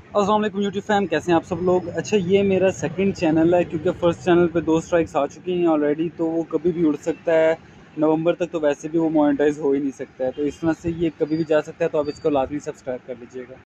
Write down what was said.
अस्सलाम वालेकुम YouTube fam, कैसे हैं आप सब लोग। अच्छा, ये मेरा सेकंड चैनल है क्योंकि फर्स्ट चैनल पे 2 स्ट्राइक्स आ चुकी हैं ऑलरेडी, तो वो कभी भी उड़ सकता है। नवंबर तक तो वैसे भी वो मोनेटाइज हो ही नहीं सकता है, तो इस तरह से ये कभी भी जा सकता है, तो आप इसको लाजमी सब्सक्राइब कर लीजिएगा।